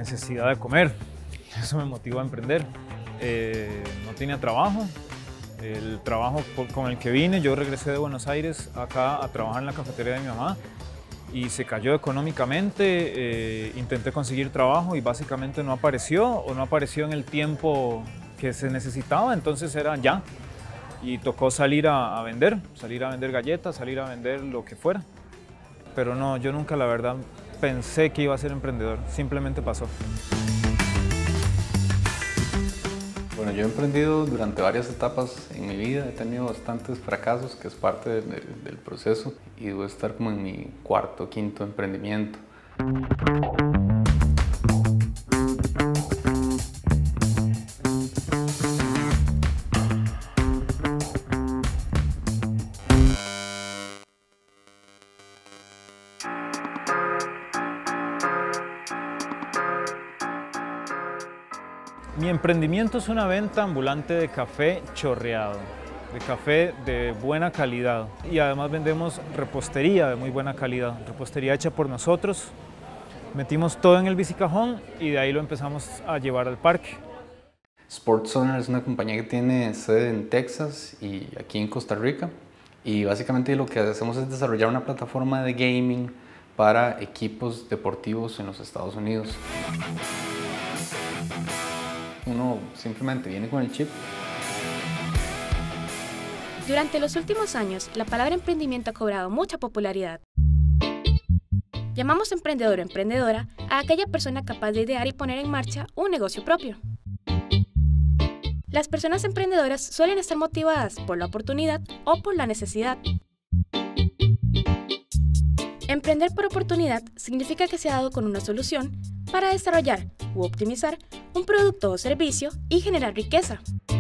necesidad de comer. Eso me motivó a emprender. No tenía trabajo. El trabajo con el que vine, yo regresé de Buenos Aires acá a trabajar en la cafetería de mi mamá y se cayó económicamente. Intenté conseguir trabajo y básicamente no apareció o no apareció en el tiempo que se necesitaba, entonces era ya. Y tocó salir a vender galletas, salir a vender lo que fuera. Pero no, yo nunca la verdad pensé que iba a ser emprendedor, simplemente pasó. Bueno, yo he emprendido durante varias etapas en mi vida, he tenido bastantes fracasos, que es parte del proceso, y debo estar como en mi cuarto, quinto emprendimiento. Mi emprendimiento es una venta ambulante de café chorreado, de café de buena calidad. Y además vendemos repostería de muy buena calidad, repostería hecha por nosotros. Metimos todo en el bicicajón y de ahí lo empezamos a llevar al parque. SportsOwner es una compañía que tiene sede en Texas y aquí en Costa Rica. Y básicamente lo que hacemos es desarrollar una plataforma de gaming para equipos deportivos en los Estados Unidos. Uno simplemente viene con el chip. Durante los últimos años, la palabra emprendimiento ha cobrado mucha popularidad. Llamamos emprendedor o emprendedora a aquella persona capaz de idear y poner en marcha un negocio propio. Las personas emprendedoras suelen estar motivadas por la oportunidad o por la necesidad. Emprender por oportunidad significa que se ha dado con una solución para desarrollar u optimizar un producto o servicio y generar riqueza.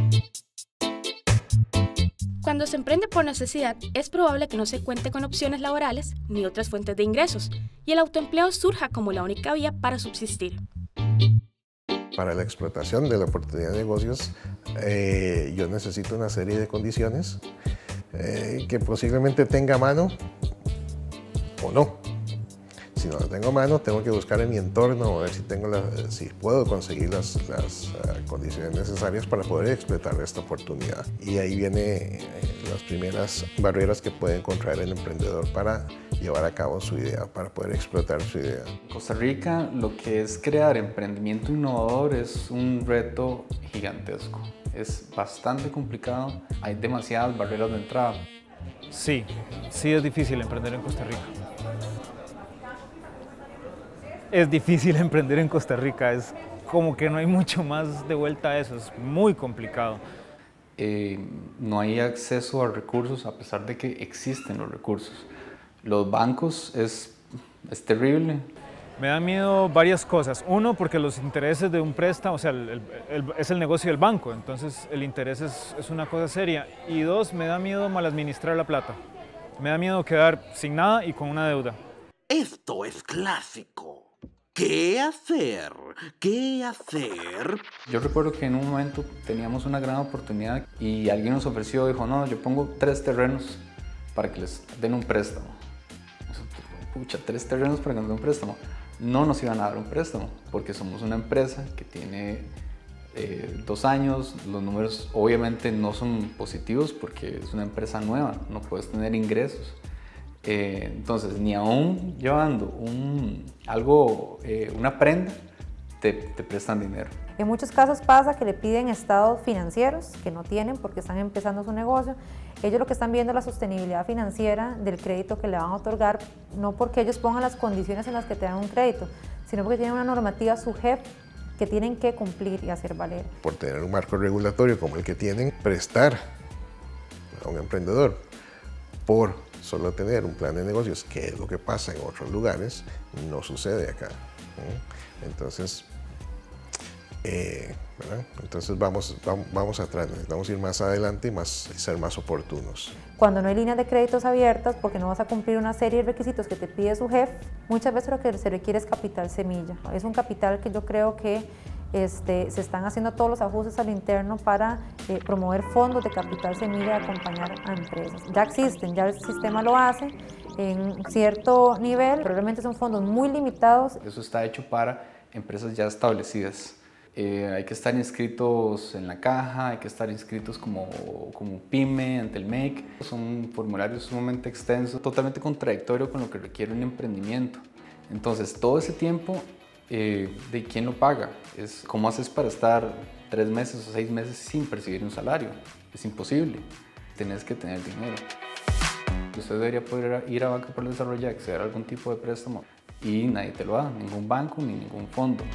Cuando se emprende por necesidad, es probable que no se cuente con opciones laborales ni otras fuentes de ingresos, y el autoempleo surja como la única vía para subsistir. Para la explotación de la oportunidad de negocios, yo necesito una serie de condiciones que posiblemente tenga a mano o no. Si no la tengo a mano, tengo que buscar en mi entorno a ver si puedo conseguir las condiciones necesarias para poder explotar esta oportunidad. Y ahí vienen las primeras barreras que puede encontrar el emprendedor para llevar a cabo su idea, para poder explotar su idea. En Costa Rica, lo que es crear emprendimiento innovador es un reto gigantesco. Es bastante complicado, hay demasiadas barreras de entrada. Sí es difícil emprender en Costa Rica. Es difícil emprender en Costa Rica, es como que no hay mucho más de vuelta a eso, es muy complicado. No hay acceso a recursos a pesar de que existen los recursos. Los bancos es terrible. Me da miedo varias cosas. Uno, porque los intereses de un préstamo, o sea, es el negocio del banco, entonces el interés es una cosa seria. Y dos, me da miedo mal administrar la plata. Me da miedo quedar sin nada y con una deuda. Esto es clásico. ¿Qué hacer? ¿Qué hacer? Yo recuerdo que en un momento teníamos una gran oportunidad y alguien nos ofreció, dijo, no, yo pongo 3 terrenos para que les den un préstamo. Pucha, 3 terrenos para que nos den un préstamo. No nos iban a dar un préstamo porque somos una empresa que tiene 2 años. Los números obviamente no son positivos porque es una empresa nueva, no puedes tener ingresos. Entonces, ni aún llevando una prenda, te prestan dinero. En muchos casos pasa que le piden estados financieros que no tienen porque están empezando su negocio. Ellos lo que están viendo es la sostenibilidad financiera del crédito que le van a otorgar, no porque ellos pongan las condiciones en las que te dan un crédito, sino porque tienen una normativa SUGEP que tienen que cumplir y hacer valer. Por tener un marco regulatorio como el que tienen, prestar a un emprendedor por solo tener un plan de negocios, que es lo que pasa en otros lugares, no sucede acá. Entonces, Entonces vamos atrás, necesitamos ir más adelante y ser más oportunos. Cuando no hay líneas de créditos abiertas, porque no vas a cumplir una serie de requisitos que te pide su jefe, muchas veces lo que se requiere es capital semilla. Es un capital que yo creo que se están haciendo todos los ajustes al interno para promover fondos de capital semilla y acompañar a empresas. Ya existen, ya el sistema lo hace en cierto nivel, pero realmente son fondos muy limitados. Eso está hecho para empresas ya establecidas. Hay que estar inscritos en la caja, hay que estar inscritos como pyme ante el MEC. Son formularios sumamente extensos, totalmente contradictorio con lo que requiere un emprendimiento. Entonces, todo ese tiempo, ¿de quién lo paga? ¿Cómo haces para estar 3 meses o 6 meses sin percibir un salario? Es imposible. Tenés que tener dinero. Usted debería poder ir a Banca por el Desarrollo y acceder a algún tipo de préstamo y nadie te lo da, ningún banco ni ningún fondo.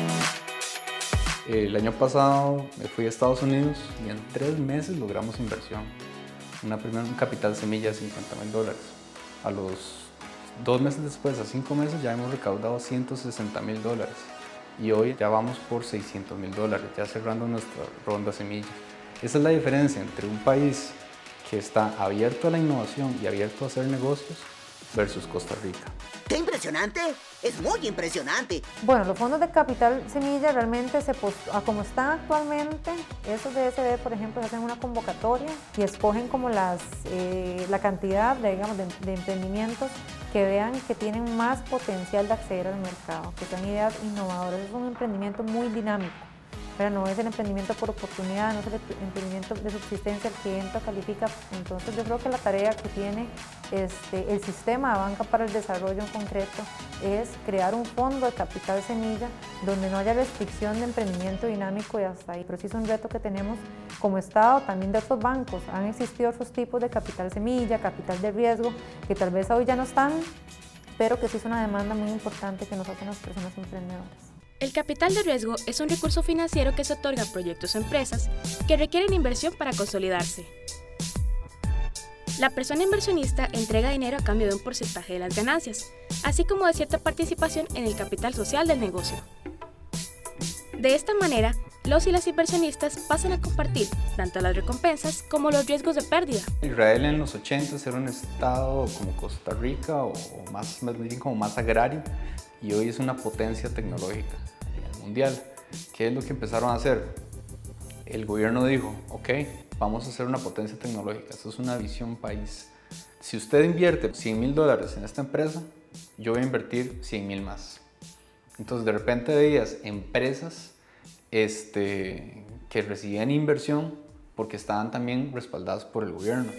El año pasado me fui a Estados Unidos y en 3 meses logramos inversión. Un capital semilla de $50.000. A los 2 meses después, a 5 meses, ya hemos recaudado $160.000. Y hoy ya vamos por $600.000, ya cerrando nuestra ronda semilla. Esa es la diferencia entre un país que está abierto a la innovación y abierto a hacer negocios versus Costa Rica. ¡Qué impresionante! ¡Es muy impresionante! Bueno, los fondos de capital semilla realmente, como están actualmente, esos de SB, por ejemplo, hacen una convocatoria y escogen como la cantidad de emprendimientos que vean que tienen más potencial de acceder al mercado, que sean ideas innovadoras. Es un emprendimiento muy dinámico. Pero no es el emprendimiento por oportunidad, no es el emprendimiento de subsistencia el que entra, califica. Entonces yo creo que la tarea que tiene el sistema de Banca para el Desarrollo en concreto es crear un fondo de capital semilla donde no haya restricción de emprendimiento dinámico y hasta ahí. Pero sí es un reto que tenemos como Estado, también de otros bancos. Han existido otros tipos de capital semilla, capital de riesgo, que tal vez hoy ya no están, pero que sí es una demanda muy importante que nos hacen las personas emprendedoras. El capital de riesgo es un recurso financiero que se otorga a proyectos o empresas que requieren inversión para consolidarse. La persona inversionista entrega dinero a cambio de un porcentaje de las ganancias, así como de cierta participación en el capital social del negocio. De esta manera, los y las inversionistas pasan a compartir tanto las recompensas como los riesgos de pérdida. Israel en los 80 era un estado como Costa Rica o más bien como más agrario, y hoy es una potencia tecnológica a nivel mundial. ¿Qué es lo que empezaron a hacer? El gobierno dijo, ok, vamos a hacer una potencia tecnológica, esto es una visión país. Si usted invierte $100.000 en esta empresa, yo voy a invertir 100.000 más. Entonces de repente veías empresas que recibían inversión porque estaban también respaldadas por el gobierno.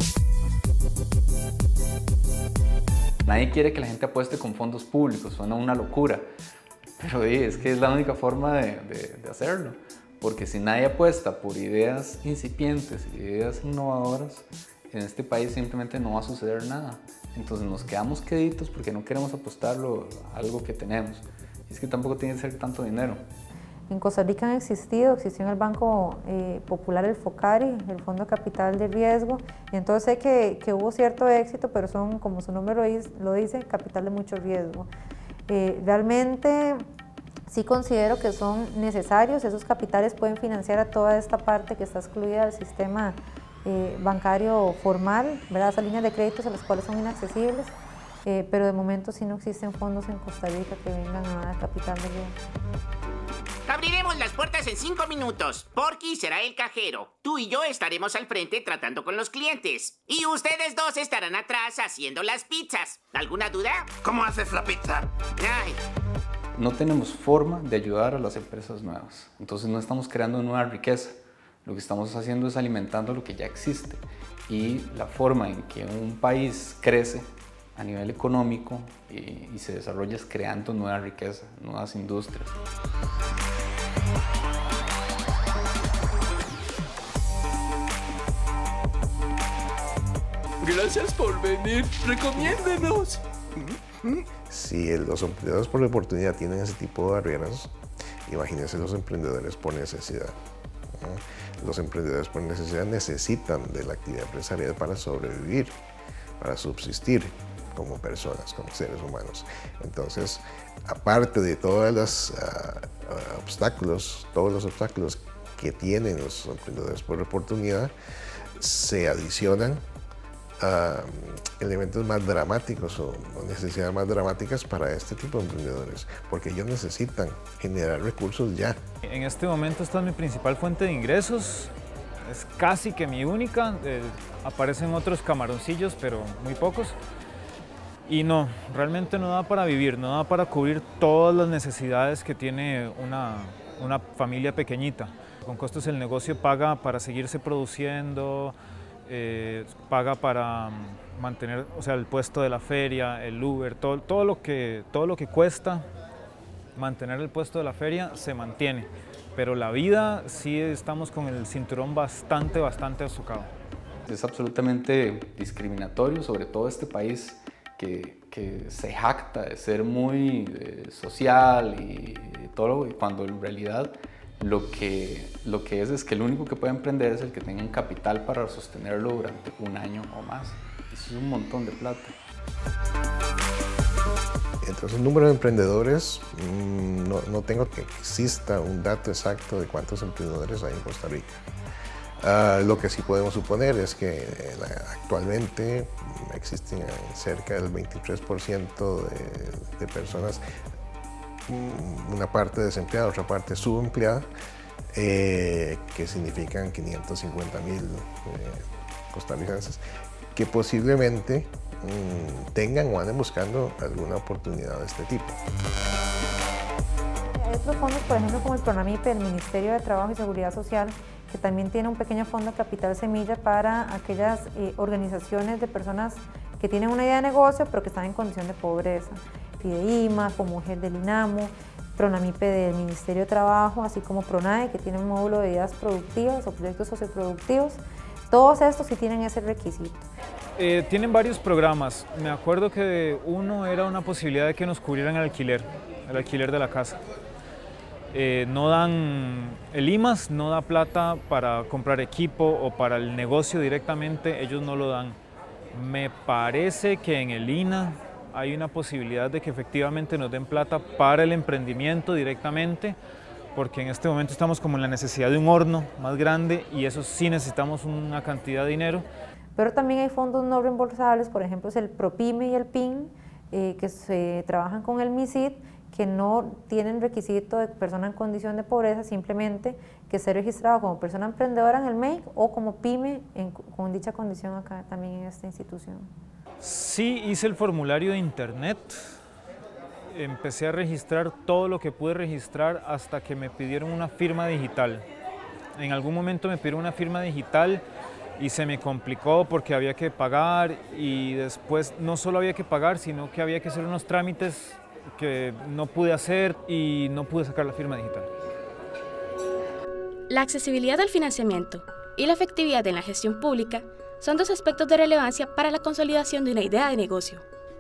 Nadie quiere que la gente apueste con fondos públicos, suena una locura, pero es que es la única forma de hacerlo, porque si nadie apuesta por ideas incipientes, ideas innovadoras, en este país simplemente no va a suceder nada. Entonces nos quedamos queditos porque no queremos apostarlo a algo que tenemos. Y es que tampoco tiene que ser tanto dinero. En Costa Rica existió en el Banco Popular el FOCARI, el Fondo de Capital de Riesgo, y entonces sé que hubo cierto éxito, pero son, como su nombre lo dice, capital de mucho riesgo. Realmente sí considero que son necesarios, esos capitales pueden financiar a toda esta parte que está excluida del sistema bancario formal, ¿verdad? Esas líneas de créditos a las cuales son inaccesibles, pero de momento sí no existen fondos en Costa Rica que vengan a dar capital de riesgo. Abriremos las puertas en 5 minutos. Porky será el cajero. Tú y yo estaremos al frente tratando con los clientes. Y ustedes dos estarán atrás haciendo las pizzas. ¿Alguna duda? ¿Cómo haces la pizza? Ay. No tenemos forma de ayudar a las empresas nuevas. Entonces no estamos creando nueva riqueza. Lo que estamos haciendo es alimentando lo que ya existe. Y la forma en que un país crece a nivel económico y se desarrolla es creando nueva riqueza, nuevas industrias. Gracias por venir. Recomiéndenos. Si los emprendedores por la oportunidad tienen ese tipo de barreras, imagínense los emprendedores por necesidad. Los emprendedores por necesidad necesitan de la actividad empresarial para sobrevivir, para subsistir como personas, como seres humanos. Entonces, aparte de todos los obstáculos que tienen los emprendedores por oportunidad, se adicionan elementos más dramáticos o necesidades más dramáticas para este tipo de emprendedores, porque ellos necesitan generar recursos ya. En este momento esta es mi principal fuente de ingresos, es casi que mi única, aparecen otros camaroncillos, pero muy pocos. Y no, realmente no da para vivir, no da para cubrir todas las necesidades que tiene una familia pequeñita. Con costos el negocio paga para seguirse produciendo, paga para mantener, o sea, el puesto de la feria, el Uber, todo lo que cuesta mantener el puesto de la feria se mantiene. Pero la vida sí estamos con el cinturón bastante azuzado. Es absolutamente discriminatorio, sobre todo este país que se jacta de ser muy social y todo, cuando en realidad lo que es que el único que puede emprender es el que tenga un capital para sostenerlo durante un año o más. Eso es un montón de plata. Entonces, el número de emprendedores, no tengo que exista un dato exacto de cuántos emprendedores hay en Costa Rica. Lo que sí podemos suponer es que actualmente existen cerca del 23% de personas, una parte desempleada, otra parte subempleada, que significan 550,000 costarricenses, que posiblemente tengan o anden buscando alguna oportunidad de este tipo. Hay otros fondos, por ejemplo, como el PRONAMIPE, el Ministerio de Trabajo y Seguridad Social, que también tiene un pequeño fondo Capital Semilla para aquellas organizaciones de personas que tienen una idea de negocio pero que están en condición de pobreza. FIDEIMA, como Mujer del INAMO, PRONAMIPE del Ministerio de Trabajo, así como PRONAE, que tiene un módulo de ideas productivas o proyectos socioproductivos. Todos estos sí tienen ese requisito. Tienen varios programas. Me acuerdo que uno era una posibilidad de que nos cubrieran el alquiler de la casa. No dan, el IMAS no da plata para comprar equipo o para el negocio directamente, ellos no lo dan. Me parece que en el INA hay una posibilidad de que efectivamente nos den plata para el emprendimiento directamente, porque en este momento estamos como en la necesidad de un horno más grande y eso sí necesitamos una cantidad de dinero. Pero también hay fondos no reembolsables, por ejemplo es el PROPYME y el PIN, que se trabajan con el MISID, que no tienen requisito de persona en condición de pobreza, simplemente que esté registrado como persona emprendedora en el MEIC o como PYME con dicha condición acá también en esta institución. Sí, hice el formulario de internet, empecé a registrar todo lo que pude registrar hasta que me pidieron una firma digital. En algún momento me pidieron una firma digital y se me complicó porque había que pagar y después no solo había que pagar, sino que había que hacer unos trámites que no pude hacer y no pude sacar la firma digital. La accesibilidad al financiamiento y la efectividad en la gestión pública son dos aspectos de relevancia para la consolidación de una idea de negocio.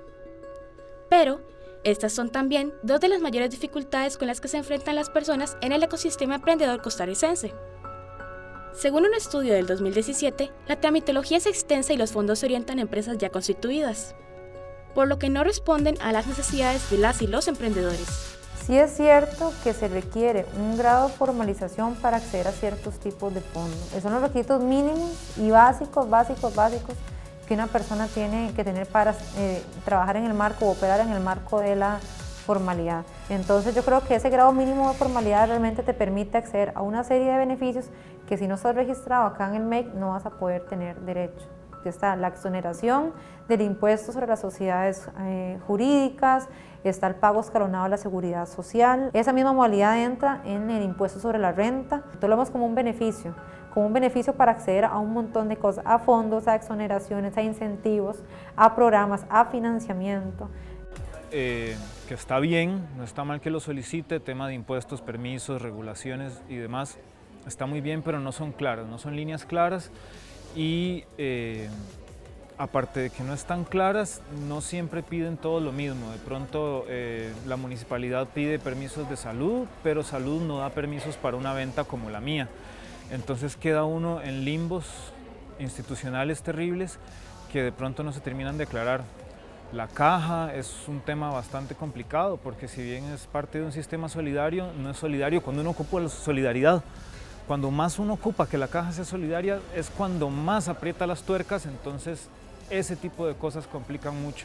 Pero, estas son también dos de las mayores dificultades con las que se enfrentan las personas en el ecosistema emprendedor costarricense. Según un estudio del 2017, la tramitología es extensa y los fondos se orientan a empresas ya constituidas, por lo que no responden a las necesidades de las y los emprendedores. Sí es cierto que se requiere un grado de formalización para acceder a ciertos tipos de fondos. Esos son los requisitos mínimos y básicos que una persona tiene que tener para trabajar en el marco o operar en el marco de la formalidad. Entonces yo creo que ese grado mínimo de formalidad realmente te permite acceder a una serie de beneficios que si no estás registrado acá en el MEC no vas a poder tener derecho. Está la exoneración del impuesto sobre las sociedades jurídicas, está el pago escalonado de la seguridad social. Esa misma modalidad entra en el impuesto sobre la renta. Entonces lo vemos como un beneficio para acceder a un montón de cosas, a fondos, a exoneraciones, a incentivos, a programas, a financiamiento. Que está bien, no está mal que lo solicite, tema de impuestos, permisos, regulaciones y demás, está muy bien, pero no son claras, no son líneas claras. Y aparte de que no están claras, no siempre piden todo lo mismo. De pronto la municipalidad pide permisos de salud, pero salud no da permisos para una venta como la mía. Entonces queda uno en limbos institucionales terribles que de pronto no se terminan de aclarar. La caja es un tema bastante complicado porque si bien es parte de un sistema solidario, no es solidario cuando uno ocupa la solidaridad. Cuando más uno ocupa que la caja sea solidaria es cuando más aprieta las tuercas, entonces ese tipo de cosas complican mucho.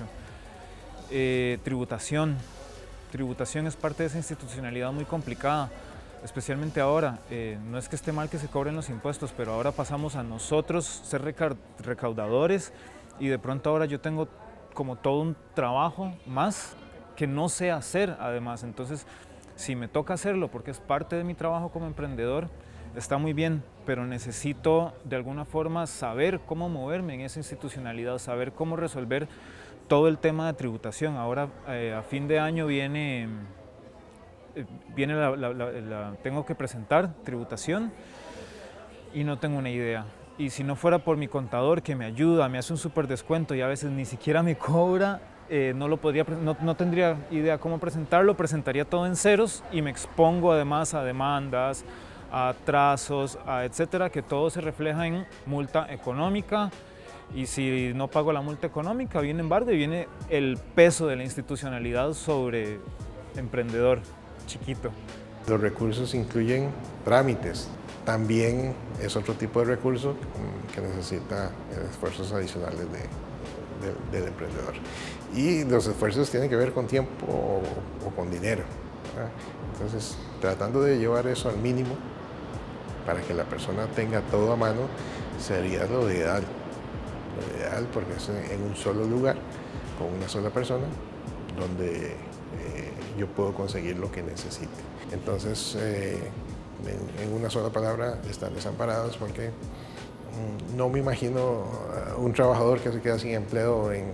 Tributación es parte de esa institucionalidad muy complicada, especialmente ahora. No es que esté mal que se cobren los impuestos, pero ahora pasamos a nosotros ser recaudadores y de pronto ahora yo tengo como todo un trabajo más que no sé hacer además. Entonces, si me toca hacerlo porque es parte de mi trabajo como emprendedor, está muy bien, pero necesito de alguna forma saber cómo moverme en esa institucionalidad, saber cómo resolver todo el tema de tributación. Ahora a fin de año tengo que presentar tributación y no tengo una idea. Y si no fuera por mi contador que me ayuda, me hace un súper descuento y a veces ni siquiera me cobra, no tendría idea cómo presentarlo, presentaría todo en ceros y me expongo además a demandas, a atrasos, etcétera, que todo se refleja en multa económica. Y si no pago la multa económica, viene embargo y viene el peso de la institucionalidad sobre emprendedor chiquito. Los recursos incluyen trámites. También es otro tipo de recurso que necesita esfuerzos adicionales del emprendedor. Y los esfuerzos tienen que ver con tiempo o con dinero, ¿verdad? Entonces, tratando de llevar eso al mínimo para que la persona tenga todo a mano sería lo ideal. Lo ideal porque es en un solo lugar, con una sola persona, donde yo puedo conseguir lo que necesite. Entonces, en una sola palabra, están desamparados porque no me imagino un trabajador que se queda sin empleo en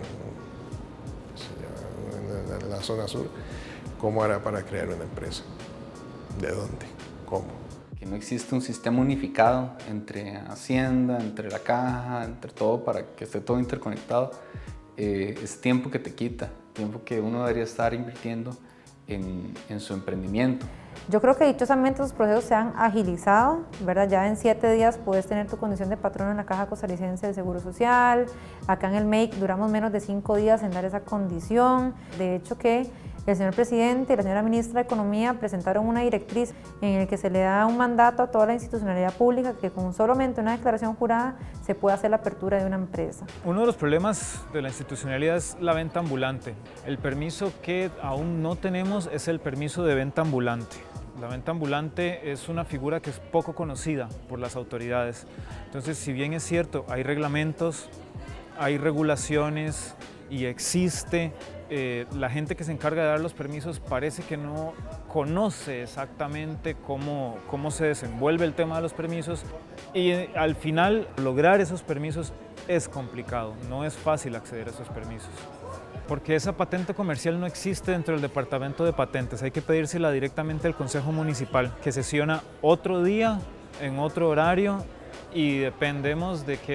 la zona sur. ¿Cómo hará para crear una empresa? ¿De dónde? ¿Cómo? Que no existe un sistema unificado entre Hacienda, entre la caja, entre todo para que esté todo interconectado. Es tiempo que te quita, tiempo que uno debería estar invirtiendo en su emprendimiento. Yo creo que dichosamente los procesos se han agilizado, ¿verdad? Ya en 7 días puedes tener tu condición de patrono en la Caja Costarricense del Seguro Social. Acá en el MEIC duramos menos de 5 días en dar esa condición. De hecho que el señor presidente y la señora ministra de Economía presentaron una directriz en la que se le da un mandato a toda la institucionalidad pública que con solamente una declaración jurada se puede hacer la apertura de una empresa. Uno de los problemas de la institucionalidad es la venta ambulante. El permiso que aún no tenemos es el permiso de venta ambulante. La venta ambulante es una figura que es poco conocida por las autoridades. Entonces, si bien es cierto, hay reglamentos, hay regulaciones y existe, la gente que se encarga de dar los permisos parece que no conoce exactamente cómo se desenvuelve el tema de los permisos y al final lograr esos permisos es complicado, no es fácil acceder a esos permisos. Porque esa patente comercial no existe dentro del departamento de patentes, hay que pedírsela directamente al Consejo Municipal, que sesiona otro día, en otro horario, y dependemos de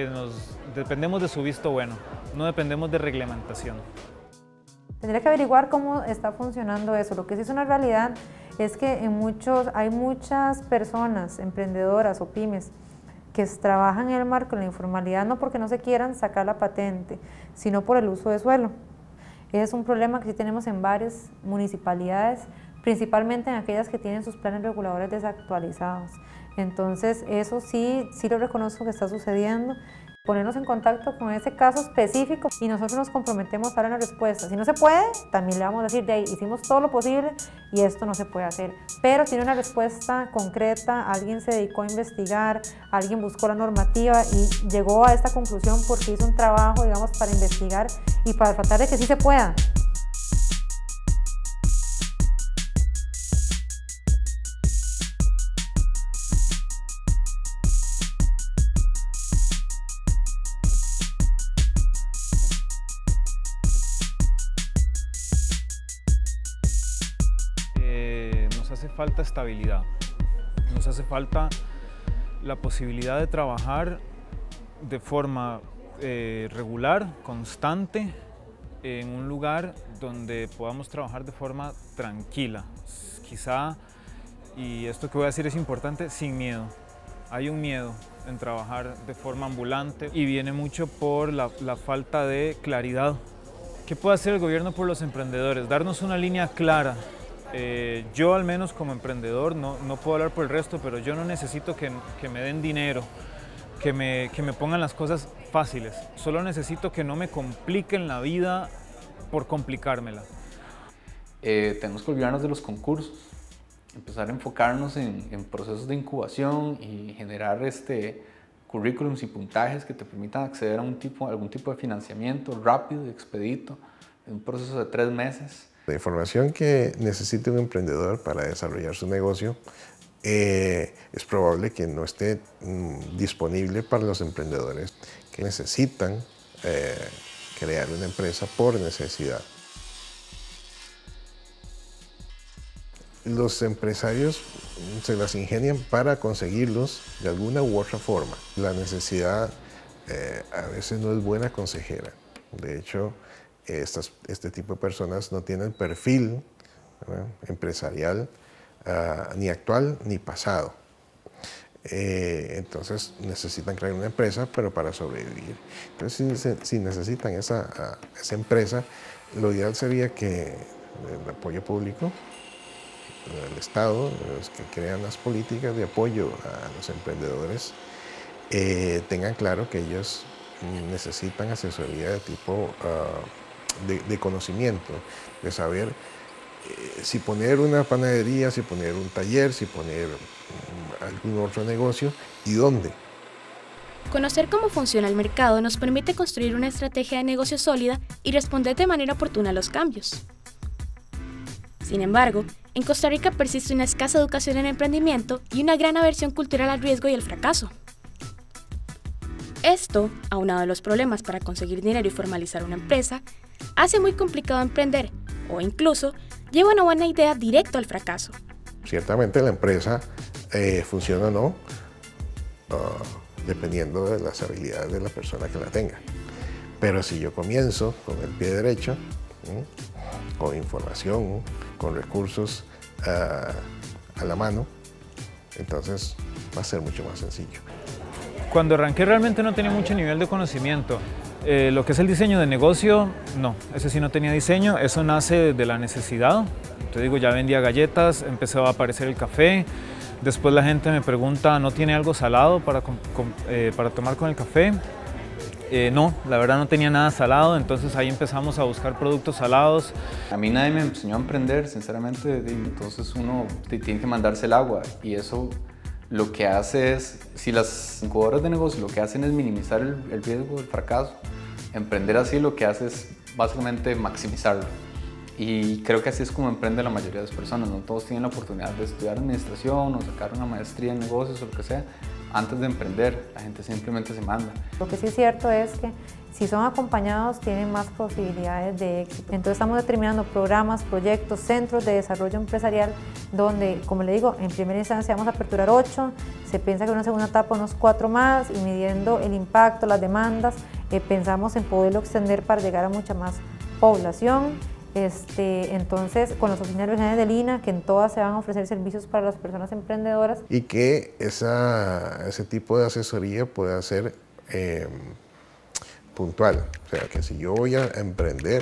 su visto bueno, no dependemos de reglamentación. Tendría que averiguar cómo está funcionando eso. Lo que sí es una realidad es que hay muchas personas, emprendedoras o pymes, que trabajan en el marco de la informalidad no porque no se quieran sacar la patente, sino por el uso de suelo. Ese es un problema que sí tenemos en varias municipalidades, principalmente en aquellas que tienen sus planes reguladores desactualizados. Entonces, eso sí lo reconozco que está sucediendo. Ponernos en contacto con ese caso específico y nosotros nos comprometemos a dar una respuesta. Si no se puede, también le vamos a decir, hicimos todo lo posible y esto no se puede hacer. Pero tiene una respuesta concreta, alguien se dedicó a investigar, alguien buscó la normativa y llegó a esta conclusión porque hizo un trabajo, digamos, para investigar y para tratar de que sí se pueda. Nos hace falta estabilidad, nos hace falta la posibilidad de trabajar de forma regular, constante, en un lugar donde podamos trabajar de forma tranquila, quizá, y esto que voy a decir es importante, sin miedo. Hay un miedo en trabajar de forma ambulante y viene mucho por la falta de claridad. ¿Qué puede hacer el gobierno por los emprendedores? Darnos una línea clara. Yo al menos como emprendedor, no puedo hablar por el resto, pero yo no necesito que me den dinero, que me pongan las cosas fáciles. Solo necesito que no me compliquen la vida por complicármela. Tenemos que olvidarnos de los concursos, empezar a enfocarnos en procesos de incubación y generar currículums y puntajes que te permitan acceder a algún tipo de financiamiento rápido y expedito en un proceso de 3 meses. La información que necesite un emprendedor para desarrollar su negocio es probable que no esté disponible para los emprendedores que necesitan crear una empresa por necesidad. Los empresarios se las ingenian para conseguirlos de alguna u otra forma. La necesidad a veces no es buena consejera. De hecho, este tipo de personas no tienen perfil, ¿verdad?, empresarial, ni actual ni pasado. Entonces necesitan crear una empresa, pero para sobrevivir. Entonces, si necesitan esa empresa, lo ideal sería que el apoyo público, el Estado, los que crean las políticas de apoyo a los emprendedores, tengan claro que ellos necesitan asesoría de tipo de conocimiento, de saber si poner una panadería, si poner un taller, si poner algún otro negocio y dónde. Conocer cómo funciona el mercado nos permite construir una estrategia de negocio sólida y responder de manera oportuna a los cambios. Sin embargo, en Costa Rica persiste una escasa educación en emprendimiento y una gran aversión cultural al riesgo y al fracaso. Esto, aunado a los problemas para conseguir dinero y formalizar una empresa, hace muy complicado emprender o incluso lleva una buena idea directo al fracaso. Ciertamente la empresa funciona o no, dependiendo de las habilidades de la persona que la tenga. Pero si yo comienzo con el pie derecho, con información, con recursos a la mano, entonces va a ser mucho más sencillo. Cuando arranqué realmente no tenía mucho nivel de conocimiento. Lo que es el diseño de negocio, no, ese sí no tenía diseño, eso nace de la necesidad. Te digo, ya vendía galletas, empezó a aparecer el café, después la gente me pregunta, ¿no tiene algo salado para tomar con el café? No, la verdad no tenía nada salado, entonces ahí empezamos a buscar productos salados. A mí nadie me enseñó a emprender, sinceramente, entonces uno tiene que mandarse el agua y eso lo que hace es, si las incubadoras de negocio lo que hacen es minimizar el riesgo del fracaso, emprender así lo que hace es básicamente maximizarlo. Y creo que así es como emprende la mayoría de las personas, no todos tienen la oportunidad de estudiar administración o sacar una maestría en negocios o lo que sea antes de emprender, la gente simplemente se manda. Lo que sí es cierto es que si son acompañados tienen más posibilidades de éxito. Entonces estamos determinando programas, proyectos, centros de desarrollo empresarial donde, como le digo, en primera instancia vamos a aperturar 8, se piensa que en una segunda etapa unos 4 más y midiendo el impacto, las demandas, pensamos en poderlo extender para llegar a mucha más población. Entonces, con las oficinas regionales del INA, que en todas se van a ofrecer servicios para las personas emprendedoras. Y que ese tipo de asesoría pueda ser puntual. O sea, que si yo voy a emprender,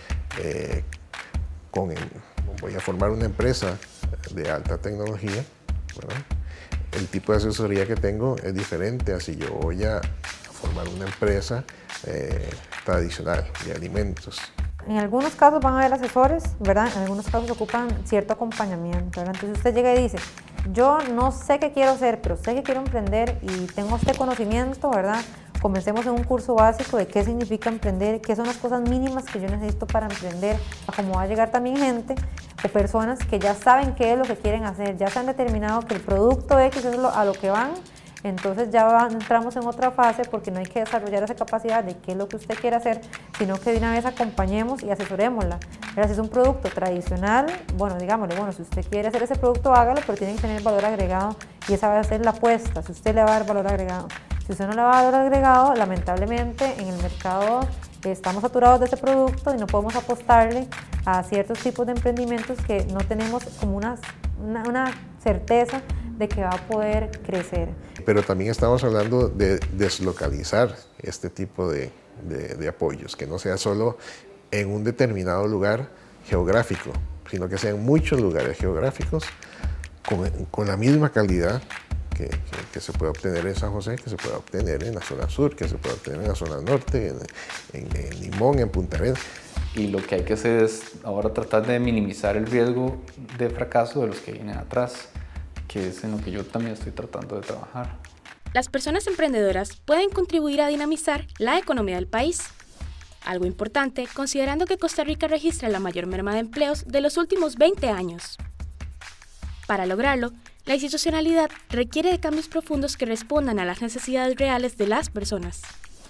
voy a formar una empresa de alta tecnología, ¿verdad?, el tipo de asesoría que tengo es diferente a si yo voy a formar una empresa tradicional de alimentos. En algunos casos van a haber asesores, ¿verdad? En algunos casos ocupan cierto acompañamiento, ¿verdad? Entonces usted llega y dice, yo no sé qué quiero hacer, pero sé que quiero emprender y tengo este conocimiento, ¿verdad? Comencemos en un curso básico de qué significa emprender, qué son las cosas mínimas que yo necesito para emprender, como va a llegar también gente o personas que ya saben qué es lo que quieren hacer, ya se han determinado que el producto X es a lo que van. Entonces ya entramos en otra fase porque no hay que desarrollar esa capacidad de qué es lo que usted quiere hacer, sino que de una vez acompañemos y asesorémosla. Pero si es un producto tradicional, bueno, digámosle, bueno, si usted quiere hacer ese producto, hágalo, pero tiene que tener valor agregado y esa va a ser la apuesta, si usted le va a dar valor agregado. Si usted no le va a dar valor agregado, lamentablemente en el mercado estamos saturados de ese producto y no podemos apostarle a ciertos tipos de emprendimientos que no tenemos como una certeza de que va a poder crecer. Pero también estamos hablando de deslocalizar este tipo de apoyos, que no sea solo en un determinado lugar geográfico, sino que sean muchos lugares geográficos con la misma calidad que se puede obtener en San José, que se puede obtener en la zona sur, que se puede obtener en la zona norte, en Limón, en Punta Arenas. Y lo que hay que hacer es ahora tratar de minimizar el riesgo de fracaso de los que vienen atrás, que es en lo que yo también estoy tratando de trabajar. Las personas emprendedoras pueden contribuir a dinamizar la economía del país. Algo importante, considerando que Costa Rica registra la mayor merma de empleos de los últimos 20 años. Para lograrlo, la institucionalidad requiere de cambios profundos que respondan a las necesidades reales de las personas.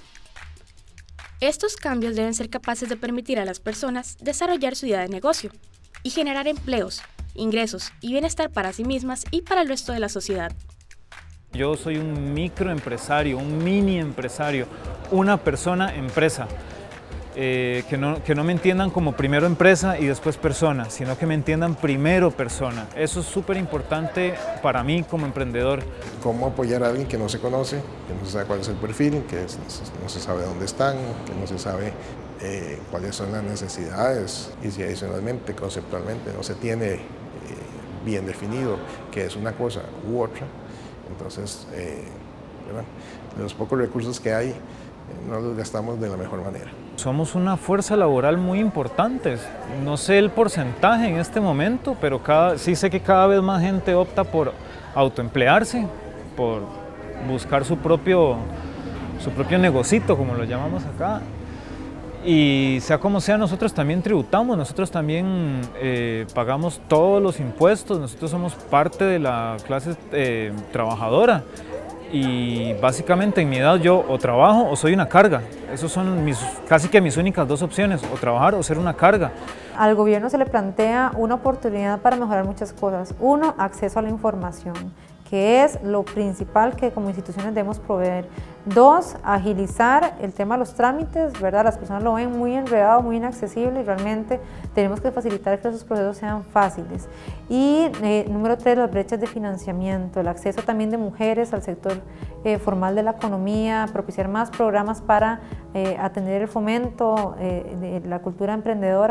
Estos cambios deben ser capaces de permitir a las personas desarrollar su idea de negocio y generar empleos, ingresos y bienestar para sí mismas y para el resto de la sociedad. Yo soy un microempresario, un mini empresario, una persona empresa. Que no me entiendan como primero empresa y después persona, sino que me entiendan primero persona. Eso es súper importante para mí como emprendedor. Cómo apoyar a alguien que no se conoce, que no se sabe cuál es el perfil, que no se sabe dónde están, que no se sabe cuáles son las necesidades, y si adicionalmente, conceptualmente, no se tiene bien definido qué es una cosa u otra, entonces los pocos recursos que hay no los gastamos de la mejor manera. Somos una fuerza laboral muy importante. No sé el porcentaje en este momento, pero sí sé que cada vez más gente opta por autoemplearse, por buscar su propio negocito, como lo llamamos acá. Y sea como sea, nosotros también tributamos, nosotros también pagamos todos los impuestos, nosotros somos parte de la clase trabajadora. Y básicamente en mi edad yo o trabajo o soy una carga. Esas son casi que mis únicas dos opciones, o trabajar o ser una carga. Al gobierno se le plantea una oportunidad para mejorar muchas cosas. Uno, acceso a la información, que es lo principal que como instituciones debemos proveer. Dos, agilizar el tema de los trámites, ¿verdad? Las personas lo ven muy enredado, muy inaccesible y realmente tenemos que facilitar que esos procesos sean fáciles. Y número tres, las brechas de financiamiento, el acceso también de mujeres al sector formal de la economía, propiciar más programas para atender el fomento de la cultura emprendedora,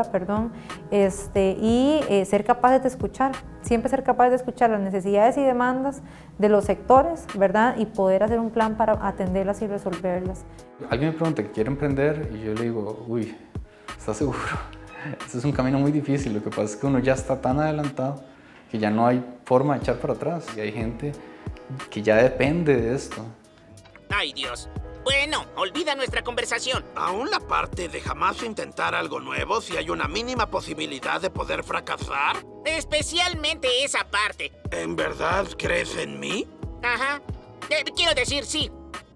y ser capaces de escuchar, siempre ser capaces de escuchar las necesidades y demandas de los sectores, ¿verdad? Y poder hacer un plan para atenderlas y resolverlas. Alguien me pregunta que quiere emprender y yo le digo, uy, ¿estás seguro? Este es un camino muy difícil, lo que pasa es que uno ya está tan adelantado que ya no hay forma de echar para atrás y hay gente que ya depende de esto. ¡Ay, Dios! Bueno, olvida nuestra conversación. Aún la parte de jamás intentar algo nuevo si hay una mínima posibilidad de poder fracasar. Especialmente esa parte. ¿En verdad crees en mí? Ajá. Quiero decir, sí.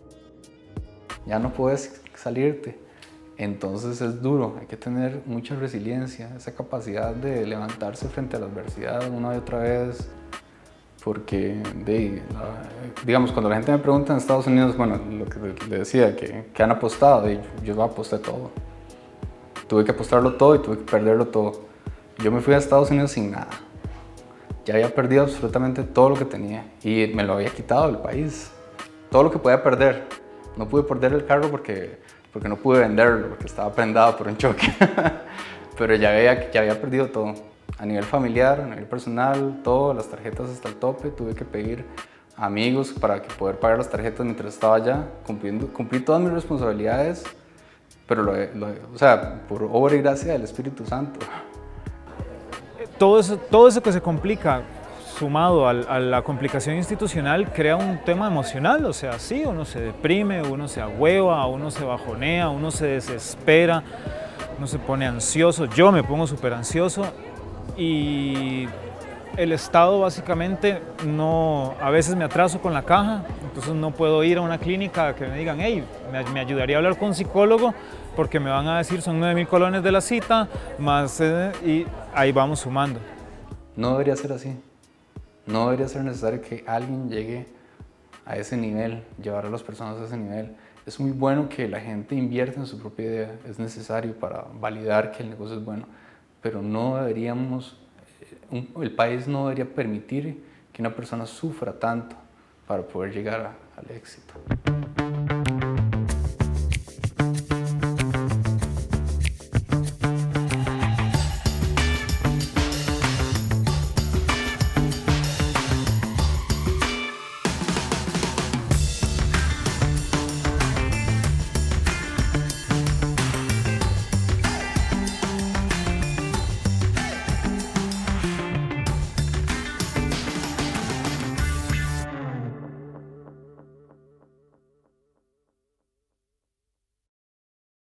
Ya no puedes salirte. Entonces es duro, hay que tener mucha resiliencia, esa capacidad de levantarse frente a la adversidad una y otra vez. Porque, digamos, cuando la gente me pregunta en Estados Unidos, bueno, lo que le decía, que han apostado, yo aposté todo. Tuve que apostarlo todo y tuve que perderlo todo. Yo me fui a Estados Unidos sin nada. Ya había perdido absolutamente todo lo que tenía y me lo había quitado del país. Todo lo que podía perder. No pude perder el carro porque no pude venderlo, porque estaba prendado por un choque. Pero ya había perdido todo. A nivel familiar, a nivel personal, todo, las tarjetas hasta el tope. Tuve que pedir a amigos para poder pagar las tarjetas mientras estaba allá. Cumplí todas mis responsabilidades, pero o sea, por obra y gracia del Espíritu Santo. Todo eso que se complica, sumado a la complicación institucional, crea un tema emocional. O sea, sí, uno se deprime, uno se ahueva, uno se bajonea, uno se desespera, uno se pone ansioso. Yo me pongo súper ansioso. Y el Estado básicamente a veces me atraso con la caja, entonces no puedo ir a una clínica que me digan, hey, me ayudaría a hablar con un psicólogo porque me van a decir son 9.000 colones de la cita, más y ahí vamos sumando. No debería ser así, no debería ser necesario que alguien llegue a ese nivel, llevar a las personas a ese nivel. Es muy bueno que la gente invierta en su propia idea, es necesario para validar que el negocio es bueno. Pero no deberíamos, el país no debería permitir que una persona sufra tanto para poder llegar al éxito.